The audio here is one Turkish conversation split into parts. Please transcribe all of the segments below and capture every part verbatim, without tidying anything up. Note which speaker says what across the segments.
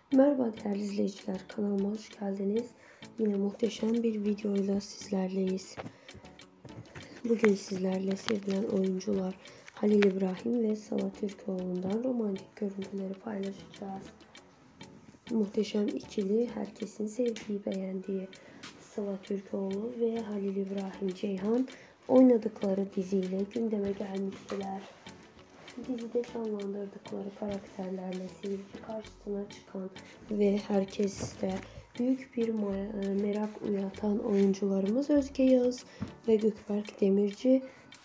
Speaker 1: Merhaba değerli izleyiciler, kanalıma hoş geldiniz. Yine muhteşem bir videoyla sizlerleyiz. Bugün sizlerle sevilen oyuncular Halil İbrahim ve Sıla Türkoğlu'ndan romantik görüntüleri paylaşacağız. Muhteşem ikili, herkesin sevdiği, beğendiği Sıla Türkoğlu ve Halil İbrahim Ceyhan oynadıkları diziyle gündeme gelmiştiler. Dizide canlandırdıkları karakterlerle seyirci karşısına çıkan ve herkeste büyük bir merak uyatan oyuncularımız Özge Yağız ve Gökberk Demirci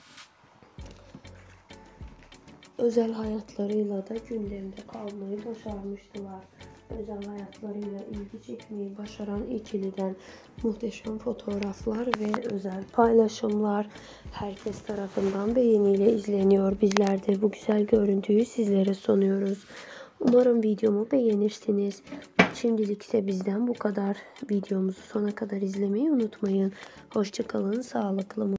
Speaker 1: özel hayatlarıyla da gündemde kalmayı başarmıştılar. Özel hayatlarıyla ilgi çekmeyi başaran ikiliden muhteşem fotoğraflar ve özel paylaşımlar herkes tarafından beğeniyle izleniyor. Bizler de bu güzel görüntüyü sizlere sunuyoruz. Umarım videomu beğenirsiniz. Şimdilik ise bizden bu kadar. Videomuzu sona kadar izlemeyi unutmayın. Hoşça kalın, sağlıklı mı?